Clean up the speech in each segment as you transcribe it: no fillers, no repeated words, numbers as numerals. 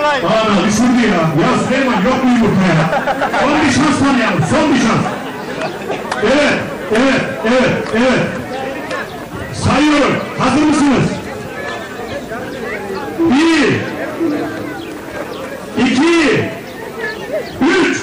Aa, düşürdü ya. Ya Süleyman yok mu yumurta ya? Son bir şans tanıyalım, son bir şans. Evet. Sayıyorum. Hazır mısınız? 1 2 3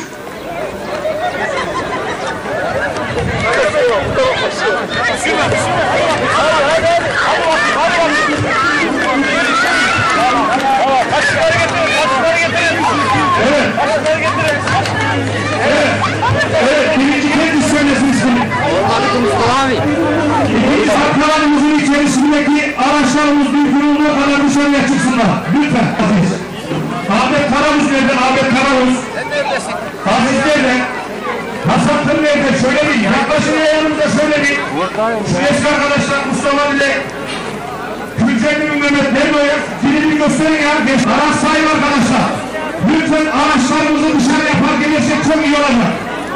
Evet, birinci kez söylesin ismini. İkinci saklanımızın içerisindeki araçlarımız mümkün olduğu kadar dışarıya çıksınlar. Lütfen. Ahmet Karavuz nerede? Ahmet Karavuz. Aziz nerede? Hasan Tır nerede? Şöyle bir yaklaşın yanımıza şöyle bir. Şu eski arkadaşlar Mustafa ile Gülcenli Mehmet nerede o ya? Filmi gösterin ya. Araç sahibi arkadaşlar. Lütfen araçlarımızı dışarıya park edersek çok iyi olacak.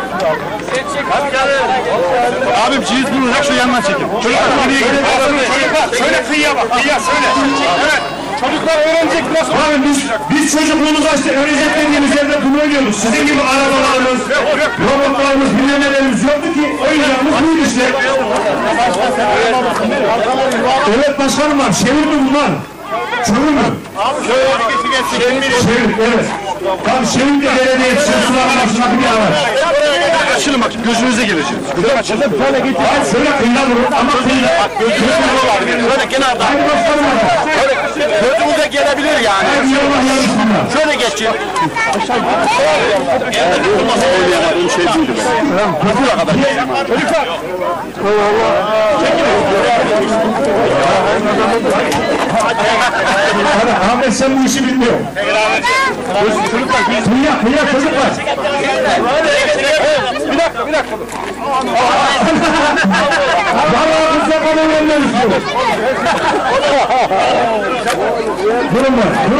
Abim çiğiz bulunacak şu yandan çekin. Çocuklar geriye gidin. Çocuklar şöyle kıyıya bak. Kıyıya şöyle. Evet. Çocuklar öğrenecek nasıl? Abi biz çocukluğumuzu açtık. Öğrenecek dediğimiz yerde bunu oynuyoruz. Sizin gibi arabalarımız, robotlarımız, bilemelerimiz yoktu ki oyuncağımız buydu işte. Evet başkanım var. Şevir mi bunlar? Çevir mi? Şevir, evet. Tam Şevir de belediye yetiştiricilerin başındaki bir araç. Açılın bak gözünüze gireceğiz. Güzel açılın. Böyle git. Şöyle kıyıda vurun ama kıyıda. Gözünüze var. Şöyle kenarda. Haydi başkanım var. Gözünüze gelebilir yani. Şöyle geçin. Nasıl oynayamadığım şey buydu ben. Kötü kadar. Çocuklar. Ahmet sen bu işi bilmiyorsun. Kıyıya çocuklar. Bir dakika. Vallahi kızla bana vermemiz bu. Durun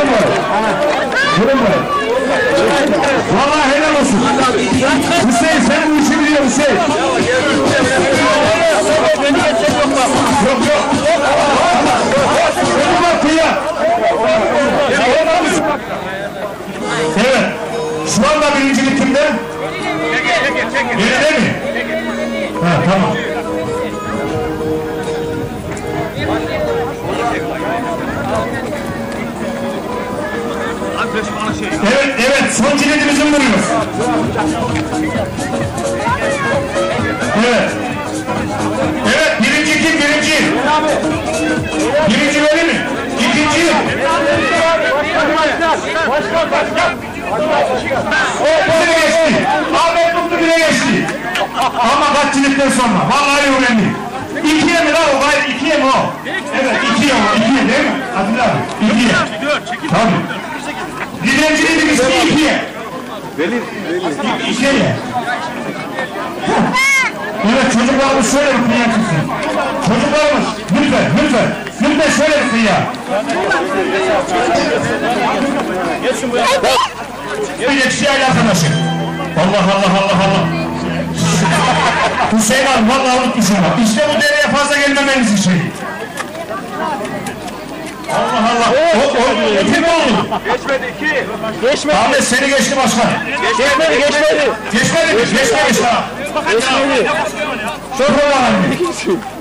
var. Vallahi helal olsun. Hüseyin sen bu işi biliyorsun Hüseyin. Yok. Çocuklar kıyıya. Evet. Şu anda birincilik kimde? Geride mi? Ha tamam. Evet, son ciletimizi vuruyoruz. Evet, birinci kim? Birinci öyle mi? İkinci. Bire geçti. Ahmet Mutlu bire geçti. Ama kaç ciletten sonra. Vallahi önemli. İkiye mi lan o? Hayır, ikiye mi o? Evet, ikiye değil mi? Atilla abi, ikiye. Tabii. Dilenciliği birisi ikiye. İkiye. Evet, çocuklarımız şöyle bir kıyıya çıksın. Çocuklarımız, lütfen şöyle bir kıyıya. Bir yetişiyor arkadaşım. Allah. Hüseyin abi vallahi unutmuşum bak. İşte bu dereye fazla gelmemeniz için. Allah. O kim oldu? Geçmedi. Ahmet seni geçti başkan. Geçmedi. Çok önemli.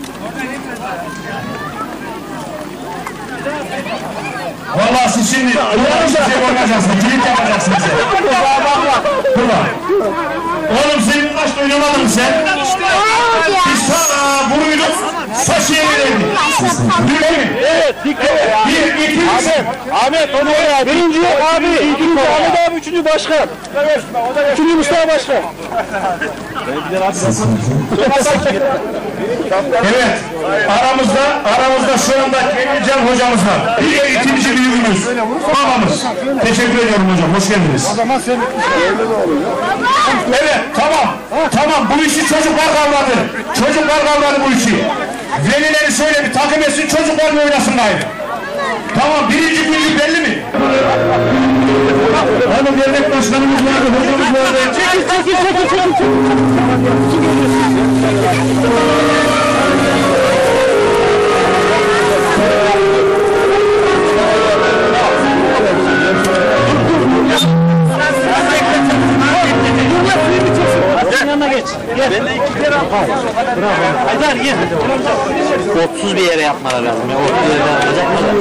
Vallahi siz şimdi size oynayacaksınız, kilit yapacaksınız. Dur bak. Oğlum senin başta oynamadın mı sen? Biz sana vuruyduk, saç yemeğiydin. Değil mi? Evet, dikkat. Bir, iki, üç. Ahmet, onu oraya. Birinci abi, ikinci Ahmet abi, üçüncü başkan. Üçüncü Mustafa başkan. Evet, aramızda şu anda Cem hocamız var. Bir ikinci büyüğümüz, babamız. Teşekkür ediyorum hocam, hoş geldiniz. O zaman sen Evet, tamam, bu işi çocuklar kavradı bu işi. Velileri şöyle bir takım etsin, çocuklar mı oynasın gayrı? Tamam, birinci belli mi? Hanım dernek başkanımız vardı, hocamız vardı. Çekil. gir. 30 bir yere yapmalar lazım. Ya. 30 yere yapacaklar.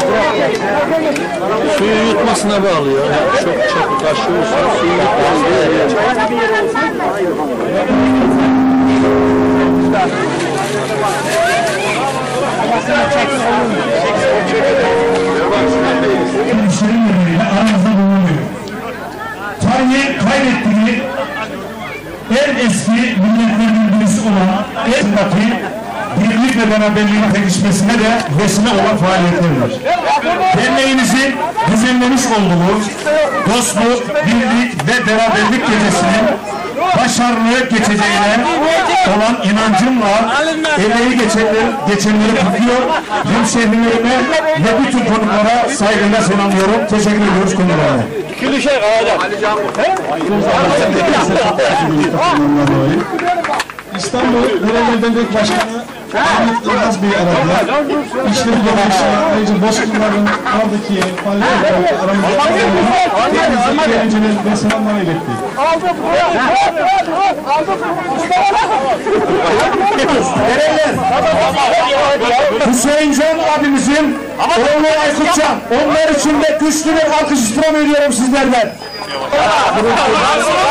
Suyu yutmasına bağlıyor. Yani çok çabuk aşıyorsa suyu yutmasına. İşlerin nedeniyle aramızda bulunuyor. Tarihi kaybettiği en eski milletlerinin birisi olan Esnaf'ın birlik ve beraberliğin pekişmesine de vesile olan faaliyetlerdir. Derneğimizin düzenlemiş olduğu dostluk, birlik ve beraberlik gecesinin başarılı geçeceğine olan inancımla emeği geçenleri kutluyor. Hemşehrilerime ve bütün konuklara saygıyla selamlıyorum. Teşekkür ediyoruz konularına. İstanbul Belediye Belediye Başkanı Ahmet Yılmaz Bey aradılar. İşleri dolayısıyla ayrıca Bozkırlar'ın oradaki faaliyetleri aramızda hepinize iyi eğlenceler ve selamlar iletti. Hüseyin Can abimizin oğlu Aykutcan. Onlar için de güçlü bir alkış istirham ediyorum sizlerden.